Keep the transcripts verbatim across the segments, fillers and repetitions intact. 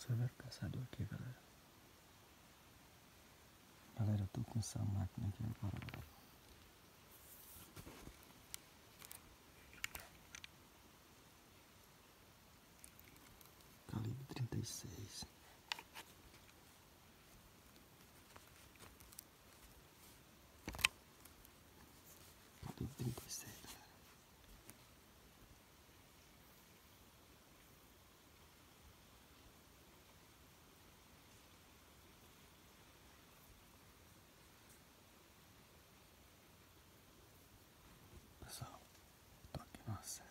Severo caçador aqui, galera. Galera, eu tô com essa máquina aqui agora. Calibre trinta e seis. Calibre trinta e seis, galera. Pessoal, tô aqui numa serra.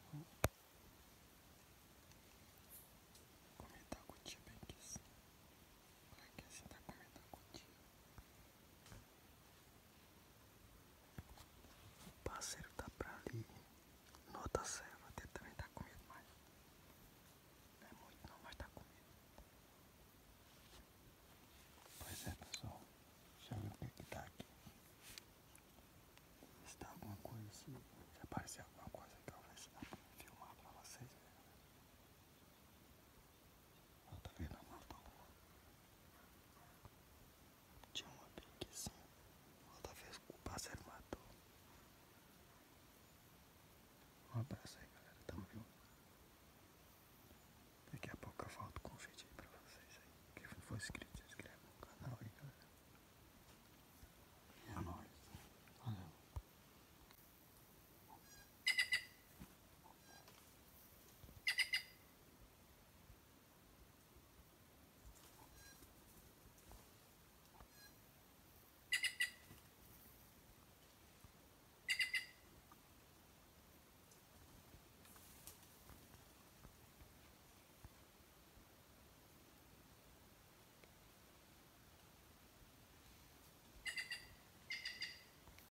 Comer da gotinha bem aqui assim. Olha aqui assim, tá comendo a gotinha. O parceiro tá pra ali. Na outra serra, ele também tá comendo mais. Não é muito não, mas tá comendo. Pois é, pessoal. Deixa eu ver o que é que tá aqui. Se tá alguma coisa assim. Se aparecer alguma coisa aqui, eu vou ver se dá pra filmar pra vocês verem. Outra vez não matou uma. Tinha uma bem aqui assim. Outra vez o parceiro matou. Um abraço aí.